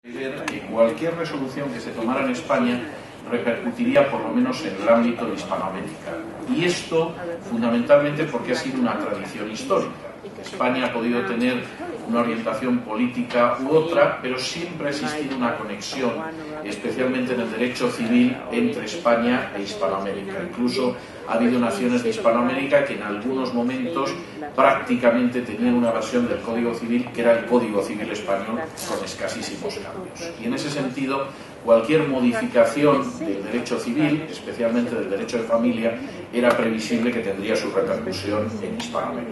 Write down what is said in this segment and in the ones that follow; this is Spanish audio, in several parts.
Que cualquier resolución que se tomara en España repercutiría por lo menos en el ámbito de Hispanoamérica. Y esto fundamentalmente porque ha sido una tradición histórica. España ha podido tener una orientación política u otra, pero siempre ha existido una conexión, especialmente en el derecho civil, entre España e Hispanoamérica. Incluso ha habido naciones de Hispanoamérica que en algunos momentos prácticamente tenían una versión del Código Civil que era el Código Civil español, con escasísimos cambios. Y en ese sentido, cualquier modificación del derecho civil, especialmente del derecho de familia, era previsible que tendría su repercusión en Hispanoamérica.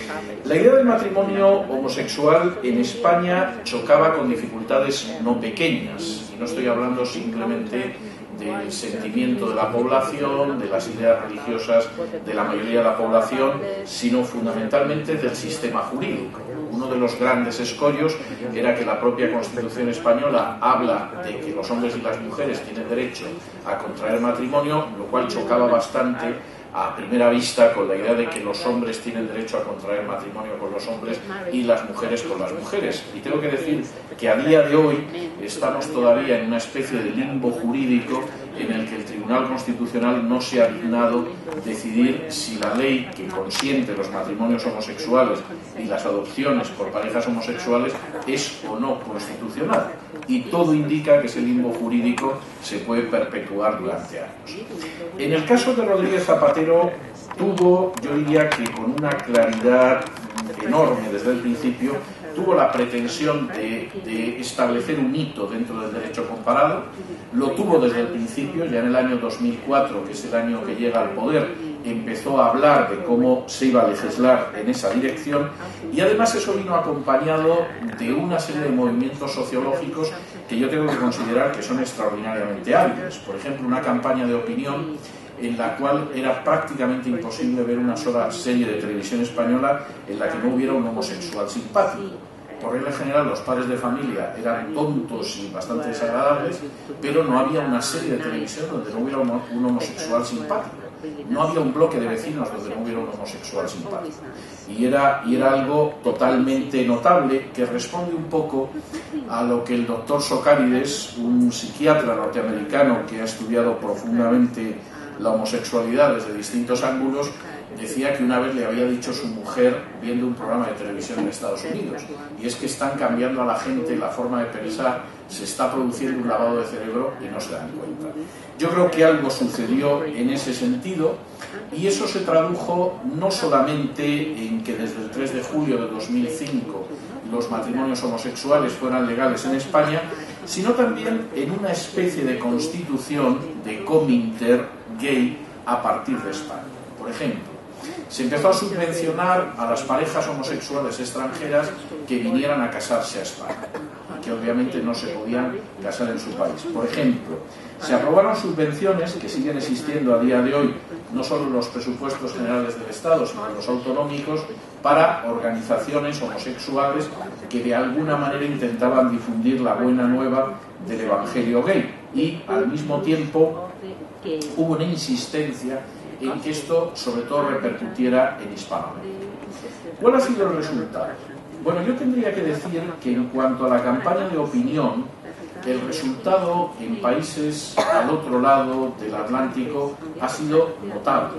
La idea del matrimonio homosexual en España chocaba con dificultades no pequeñas, y no estoy hablando simplemente del sentimiento de la población, de las ideas religiosas de la mayoría de la población, sino fundamentalmente del sistema jurídico. Uno de los grandes escollos era que la propia Constitución española habla de que los hombres y las mujeres tienen derecho a contraer matrimonio, lo cual chocaba bastante a primera vista con la idea de que los hombres tienen derecho a contraer matrimonio con los hombres y las mujeres con las mujeres. Y tengo que decir que a día de hoy estamos todavía en una especie de limbo jurídico en el que el Tribunal Constitucional no se ha dignado decidir si la ley que consiente los matrimonios homosexuales y las adopciones por parejas homosexuales es o no constitucional. Y todo indica que ese limbo jurídico se puede perpetuar durante años. En el caso de Rodríguez Zapatero tuvo, yo diría que con una claridad enorme desde el principio, tuvo la pretensión de establecer un hito dentro del derecho comparado, lo tuvo desde el principio, ya en el año 2004, que es el año que llega al poder, empezó a hablar de cómo se iba a legislar en esa dirección, y además eso vino acompañado de una serie de movimientos sociológicos que yo tengo que considerar que son extraordinariamente hábiles. Por ejemplo, una campaña de opinión en la cual era prácticamente imposible ver una sola serie de televisión española en la que no hubiera un homosexual simpático. Por regla general, los padres de familia eran tontos y bastante desagradables, pero no había una serie de televisión donde no hubiera un homosexual simpático. No había un bloque de vecinos donde no hubiera un homosexual simpático. Y era algo totalmente notable que responde un poco a lo que el doctor Socarides, un psiquiatra norteamericano que ha estudiado profundamente la homosexualidad desde distintos ángulos, decía que una vez le había dicho su mujer viendo un programa de televisión en Estados Unidos, y es que están cambiando a la gente la forma de pensar, se está produciendo un lavado de cerebro y no se dan cuenta. Yo creo que algo sucedió en ese sentido, y eso se tradujo no solamente en que desde el 3 de julio de 2005 los matrimonios homosexuales fueran legales en España, sino también en una especie de constitución de cominter gay a partir de España. Por ejemplo, se empezó a subvencionar a las parejas homosexuales extranjeras que vinieran a casarse a España, que obviamente no se podían casar en su país. Por ejemplo, se aprobaron subvenciones que siguen existiendo a día de hoy, no solo en los presupuestos generales del Estado, sino en los autonómicos, para organizaciones homosexuales que de alguna manera intentaban difundir la buena nueva del evangelio gay. Y al mismo tiempo hubo una insistencia en que esto sobre todo repercutiera en Hispanoamérica. ¿Cuál ha sido el resultado? Bueno, yo tendría que decir que en cuanto a la campaña de opinión, el resultado en países al otro lado del Atlántico ha sido notable.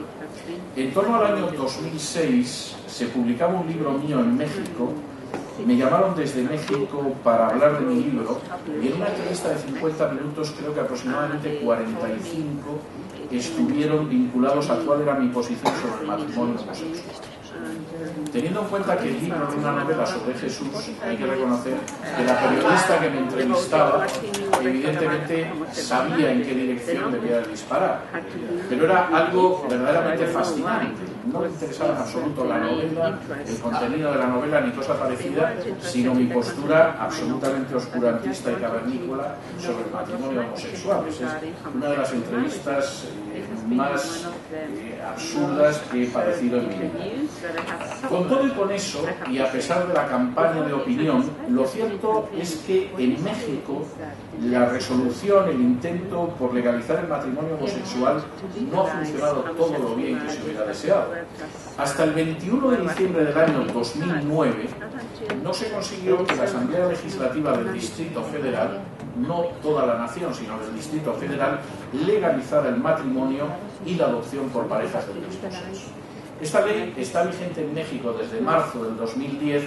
En torno al año 2006 se publicaba un libro mío en México. Me llamaron desde México para hablar de mi libro, y en una entrevista de 50 minutos creo que aproximadamente 45 estuvieron vinculados a cuál era mi posición sobre el matrimonio homosexual. Teniendo en cuenta que el libro era una novela sobre Jesús, hay que reconocer que la periodista que me entrevistaba evidentemente sabía en qué dirección debía disparar, pero era algo verdaderamente fascinante. No me interesaba en absoluto la novela, el contenido de la novela ni cosa parecida, sino mi postura absolutamente oscurantista y cavernícola sobre el matrimonio homosexual. Esa es una de las entrevistas más absurdas que he padecido en mi vida. Con todo y con eso, y a pesar de la campaña de opinión, lo cierto es que en México la resolución, el intento por legalizar el matrimonio homosexual no ha funcionado todo lo bien que se hubiera deseado. Hasta el 21 de diciembre del año 2009 no se consiguió que la Asamblea Legislativa del Distrito Federal, no toda la nación, sino del Distrito Federal, legalizara el matrimonio y la adopción por parejas del mismo sexo. Esta ley está vigente en México desde marzo del 2010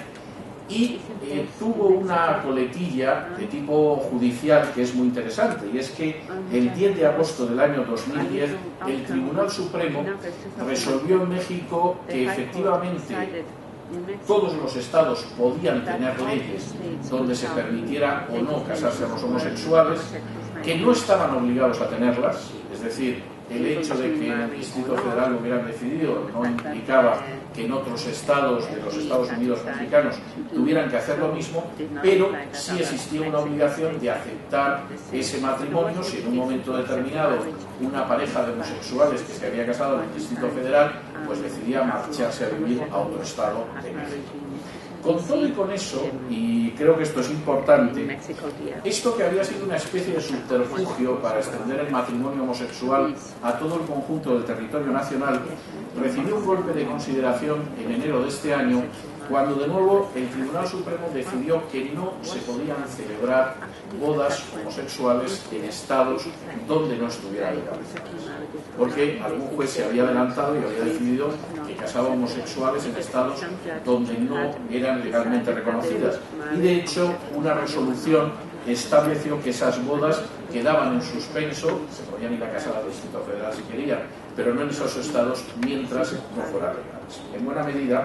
y tuvo una coletilla de tipo judicial que es muy interesante, y es que el 10 de agosto del año 2010 el Tribunal Supremo resolvió en México que efectivamente todos los estados podían tener leyes donde se permitiera o no casarse a los homosexuales, que no estaban obligados a tenerlas, es decir, el hecho de que en el Distrito Federal hubieran decidido no implicaba que en otros estados de los Estados Unidos mexicanos tuvieran que hacer lo mismo, pero sí existía una obligación de aceptar ese matrimonio si en un momento determinado una pareja de homosexuales que se había casado en el Distrito Federal pues decidía marcharse a vivir a otro estado de México. Con todo y con eso, y creo que esto es importante, esto que había sido una especie de subterfugio para extender el matrimonio homosexual a todo el conjunto del territorio nacional, recibió un golpe de consideración en enero de este año, cuando de nuevo el Tribunal Supremo decidió que no se podían celebrar bodas homosexuales en estados donde no estuvieran legalizadas, porque algún juez se había adelantado y había decidido que casaba homosexuales en estados donde no eran legalmente reconocidas, y de hecho una resolución estableció que esas bodas quedaban en suspenso, se podían ir a casar al Distrito Federal si querían, pero no en esos estados mientras no fueran legales. En buena medida,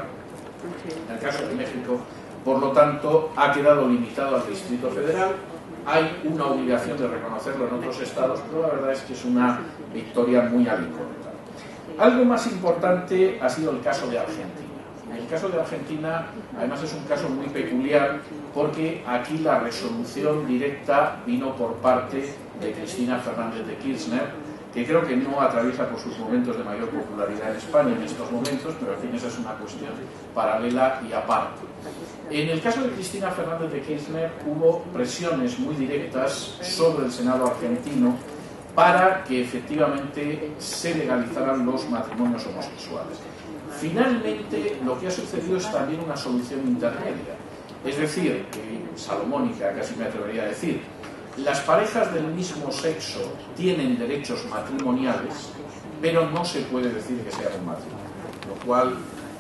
en el caso de México, por lo tanto, ha quedado limitado al Distrito Federal. Hay una obligación de reconocerlo en otros estados, pero la verdad es que es una victoria muy alicorta. Algo más importante ha sido el caso de Argentina. El caso de Argentina, además, es un caso muy peculiar porque aquí la resolución directa vino por parte de Cristina Fernández de Kirchner, que creo que no atraviesa por sus momentos de mayor popularidad en España en estos momentos, pero en fin, esa es una cuestión paralela y aparte. En el caso de Cristina Fernández de Kirchner hubo presiones muy directas sobre el Senado argentino para que efectivamente se legalizaran los matrimonios homosexuales. Finalmente, lo que ha sucedido es también una solución intermedia, es decir, salomónica, casi me atrevería a decir. Las parejas del mismo sexo tienen derechos matrimoniales, pero no se puede decir que sean un matrimonio, lo cual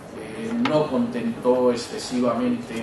no contentó excesivamente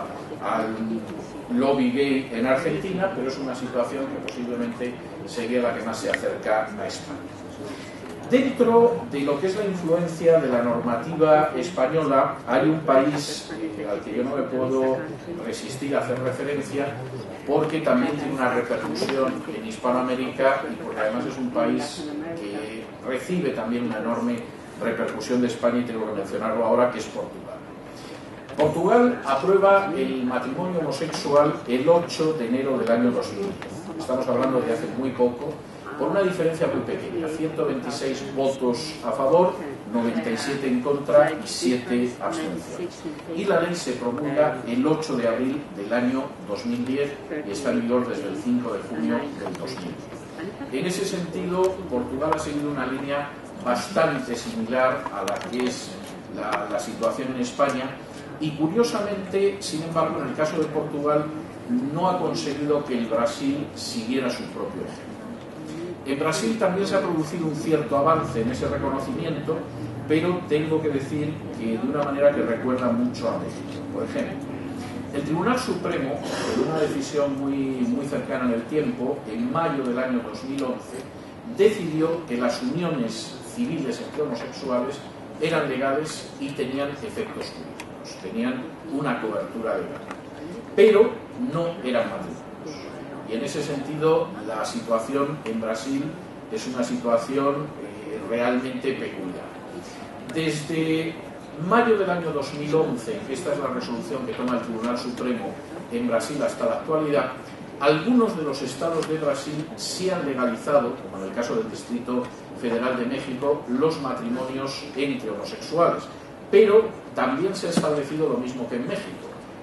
al lobby gay en Argentina, pero es una situación que posiblemente sería la que más se acerca a España. Dentro de lo que es la influencia de la normativa española, hay un país al que yo no me puedo resistir a hacer referencia, porque también tiene una repercusión en Hispanoamérica y porque además es un país que recibe también una enorme repercusión de España, y tengo que mencionarlo ahora, que es Portugal. Portugal aprueba el matrimonio homosexual el 8 de enero del año 2010. Estamos hablando de hace muy poco, por una diferencia muy pequeña, 126 votos a favor, 97 en contra y 7 abstenciones. Y la ley se promulga el 8 de abril del año 2010 y está en vigor desde el 5 de junio del 2010. En ese sentido, Portugal ha seguido una línea bastante similar a la que es la situación en España, y curiosamente, sin embargo, en el caso de Portugal no ha conseguido que el Brasil siguiera su propio ejemplo. En Brasil también se ha producido un cierto avance en ese reconocimiento, pero tengo que decir que de una manera que recuerda mucho a México. Por ejemplo, el Tribunal Supremo, en una decisión muy cercana en el tiempo, en mayo del año 2011, decidió que las uniones civiles entre homosexuales eran legales y tenían efectos jurídicos, tenían una cobertura legal, pero no eran matrimonios. Y en ese sentido, la situación en Brasil es una situación realmente peculiar. Desde mayo del año 2011, que esta es la resolución que toma el Tribunal Supremo en Brasil hasta la actualidad, algunos de los estados de Brasil sí han legalizado, como en el caso del Distrito Federal de México, los matrimonios entre homosexuales, pero también se ha establecido lo mismo que en México.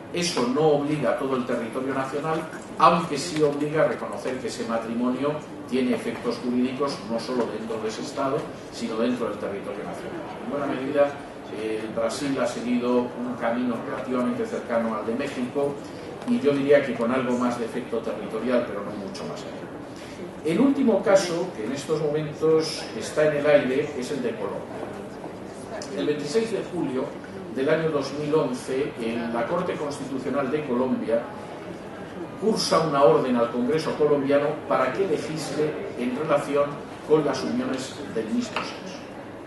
Eso no obliga a todo el territorio nacional, aunque sí obliga a reconocer que ese matrimonio tiene efectos jurídicos no solo dentro de ese Estado, sino dentro del territorio nacional. En buena medida, Brasil ha seguido un camino relativamente cercano al de México, y yo diría que con algo más de efecto territorial, pero no mucho más allá. El último caso, que en estos momentos está en el aire, es el de Colombia. El 26 de julio del año 2011, la Corte Constitucional de Colombia cursa una orden al Congreso colombiano para que legisle en relación con las uniones del mismo sexo.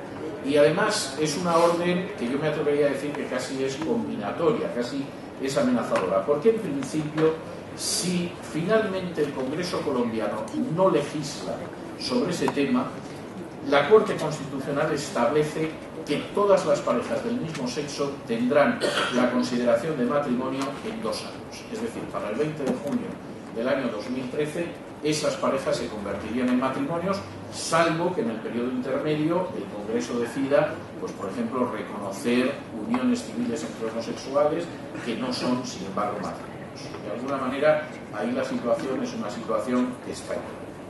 Y además es una orden que yo me atrevería a decir que casi es combinatoria, casi es amenazadora, porque en principio, si finalmente el Congreso colombiano no legisla sobre ese tema, la Corte Constitucional establece que todas las parejas del mismo sexo tendrán la consideración de matrimonio en 2 años. Es decir, para el 20 de junio del año 2013, esas parejas se convertirían en matrimonios, salvo que en el periodo intermedio el Congreso decida, pues por ejemplo, reconocer uniones civiles entre homosexuales que no son, sin embargo, matrimonios. De alguna manera, ahí la situación es una situación extraña.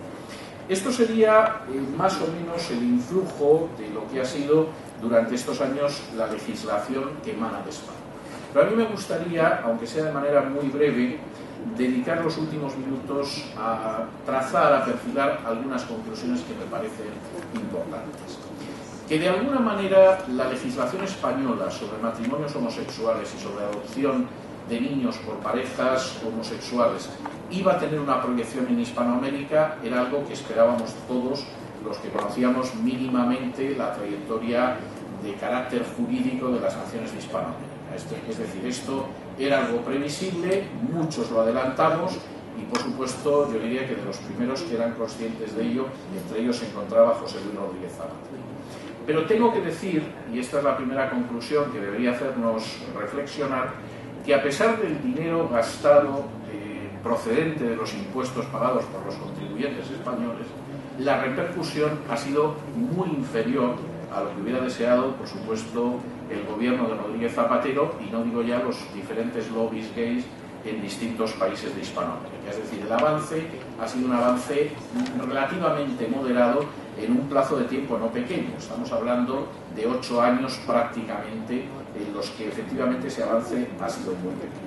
Esto sería más o menos el influjo de lo que ha sido durante estos años la legislación que emana de España. Pero a mí me gustaría, aunque sea de manera muy breve, dedicar los últimos minutos a trazar, a perfilar algunas conclusiones que me parecen importantes. Que de alguna manera la legislación española sobre matrimonios homosexuales y sobre adopción de niños por parejas homosexuales iba a tener una proyección en Hispanoamérica era algo que esperábamos todos los que conocíamos mínimamente la trayectoria de carácter jurídico de las naciones de Hispanoamérica. Es decir, esto era algo previsible, muchos lo adelantamos y, por supuesto, yo diría que de los primeros que eran conscientes de ello, entre ellos se encontraba José Luis Rodríguez Zapatero. Pero tengo que decir, y esta es la primera conclusión que debería hacernos reflexionar, que a pesar del dinero gastado procedente de los impuestos pagados por los contribuyentes españoles, la repercusión ha sido muy inferior a lo que hubiera deseado, por supuesto, el gobierno de Rodríguez Zapatero, y no digo ya los diferentes lobbies gays en distintos países de Hispanoamérica. Es decir, el avance ha sido un avance relativamente moderado en un plazo de tiempo no pequeño. Estamos hablando de 8 años prácticamente en los que efectivamente ese avance ha sido muy pequeño.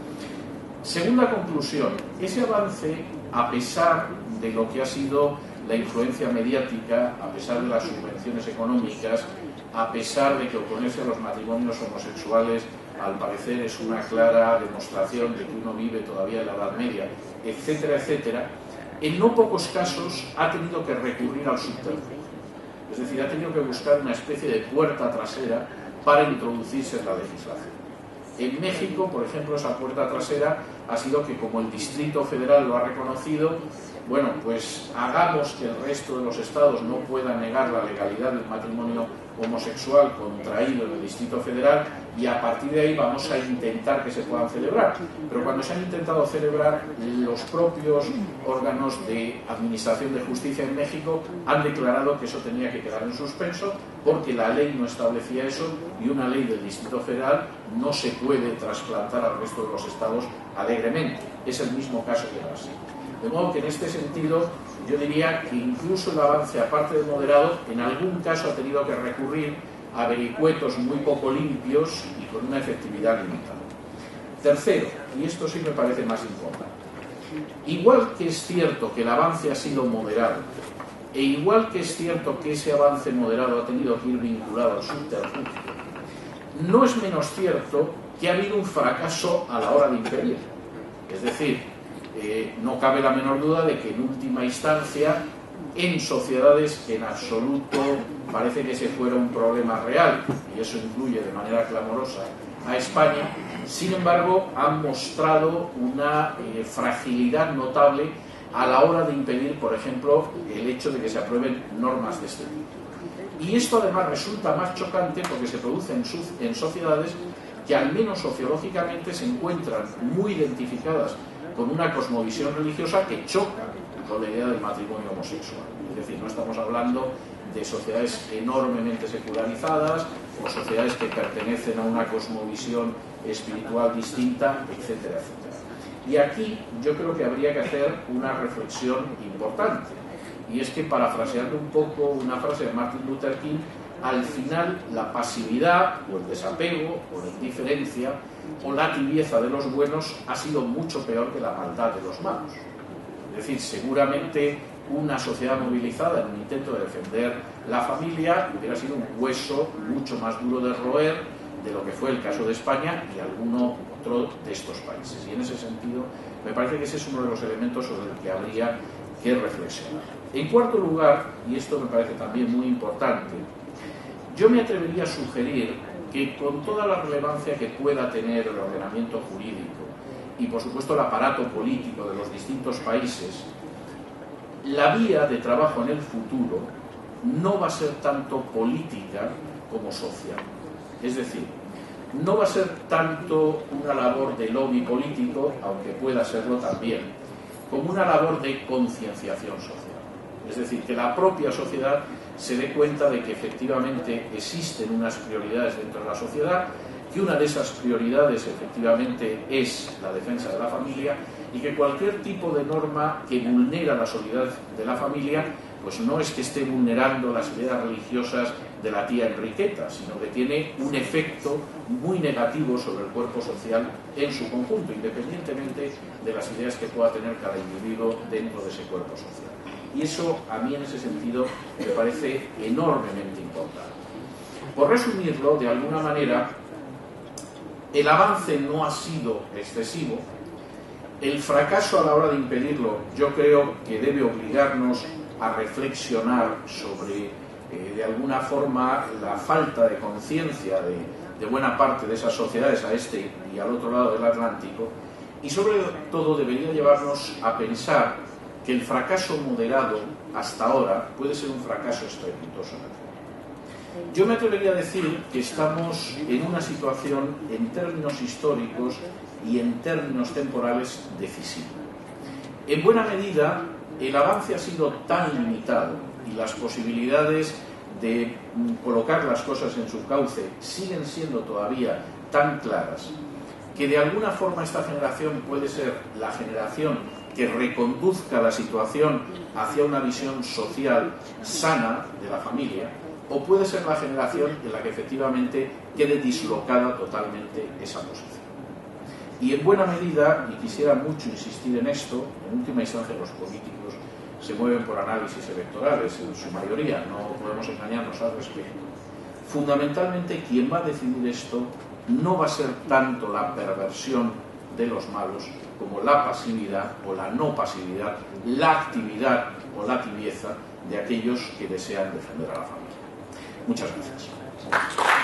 Segunda conclusión, ese avance, a pesar de lo que ha sido la influencia mediática, a pesar de las subvenciones económicas, a pesar de que oponerse a los matrimonios homosexuales al parecer es una clara demostración de que uno vive todavía en la Edad Media, etcétera, etcétera, en no pocos casos ha tenido que recurrir al subterfugio. Es decir, ha tenido que buscar una especie de puerta trasera para introducirse en la legislación. En México, por ejemplo, esa puerta trasera ha sido que, como el Distrito Federal lo ha reconocido, bueno, pues hagamos que el resto de los estados no puedan negar la legalidad del matrimonio homosexual contraído en el Distrito Federal y a partir de ahí vamos a intentar que se puedan celebrar. Pero cuando se han intentado celebrar, los propios órganos de Administración de Justicia en México han declarado que eso tenía que quedar en suspenso porque la ley no establecía eso y una ley del Distrito Federal no se puede trasplantar al resto de los estados alegremente. Es el mismo caso que Brasil. De modo que en este sentido yo diría que incluso el avance, aparte de moderado, en algún caso ha tenido que recurrir a vericuetos muy poco limpios y con una efectividad limitada. Tercero, y esto sí me parece más importante, igual que es cierto que el avance ha sido moderado, e igual que es cierto que ese avance moderado ha tenido que ir vinculado al subterfugio, no es menos cierto que ha habido un fracaso a la hora de impedir. Es decir, no cabe la menor duda de que en última instancia, en sociedades que en absoluto parece que ese fuera un problema real, y eso incluye de manera clamorosa a España, sin embargo han mostrado una fragilidad notable a la hora de impedir, por ejemplo, el hecho de que se aprueben normas de este tipo. Y esto además resulta más chocante porque se produce en sociedades que al menos sociológicamente se encuentran muy identificadas con una cosmovisión religiosa que choca con la idea del matrimonio homosexual. Es decir, no estamos hablando de sociedades enormemente secularizadas o sociedades que pertenecen a una cosmovisión espiritual distinta, etcétera, etcétera. Y aquí yo creo que habría que hacer una reflexión importante, y es que, parafraseando un poco una frase de Martin Luther King, al final la pasividad o el desapego o la indiferencia o la tibieza de los buenos ha sido mucho peor que la maldad de los malos. Es decir, seguramente una sociedad movilizada en un intento de defender la familia hubiera sido un hueso mucho más duro de roer de lo que fue el caso de España y alguno otro de estos países. Y en ese sentido me parece que ese es uno de los elementos sobre el que habría que reflexionar. En cuarto lugar, y esto me parece también muy importante, yo me atrevería a sugerir que, con toda la relevancia que pueda tener el ordenamiento jurídico y por supuesto el aparato político de los distintos países, la vía de trabajo en el futuro no va a ser tanto política como social. Es decir, no va a ser tanto una labor de lobby político, aunque pueda serlo también, como una labor de concienciación social. Es decir, que la propia sociedad se dé cuenta de que efectivamente existen unas prioridades dentro de la sociedad, que una de esas prioridades efectivamente es la defensa de la familia, y que cualquier tipo de norma que vulnera la solidaridad de la familia, pues no es que esté vulnerando las ideas religiosas de la tía Enriqueta, sino que tiene un efecto muy negativo sobre el cuerpo social en su conjunto, independientemente de las ideas que pueda tener cada individuo dentro de ese cuerpo social. Y eso, a mí, en ese sentido, me parece enormemente importante. Por resumirlo, de alguna manera, el avance no ha sido excesivo. El fracaso a la hora de impedirlo, yo creo que debe obligarnos a reflexionar sobre, de alguna forma, la falta de conciencia de buena parte de esas sociedades a este y al otro lado del Atlántico, y sobre todo debería llevarnos a pensar que el fracaso moderado hasta ahora puede ser un fracaso estrepitoso. Yo me atrevería a decir que estamos en una situación, en términos históricos y en términos temporales, decisiva. En buena medida, el avance ha sido tan limitado y las posibilidades de colocar las cosas en su cauce siguen siendo todavía tan claras, que de alguna forma esta generación puede ser la generación que reconduzca la situación hacia una visión social sana de la familia, o puede ser la generación en la que efectivamente quede dislocada totalmente esa posición. Y en buena medida, y quisiera mucho insistir en esto, en última instancia los políticos se mueven por análisis electorales en su mayoría, no podemos engañarnos al respecto. Fundamentalmente, quien va a decidir esto no va a ser tanto la perversión de los malos como la pasividad o la no pasividad, la actividad o la tibieza de aquellos que desean defender a la familia. Muchas gracias.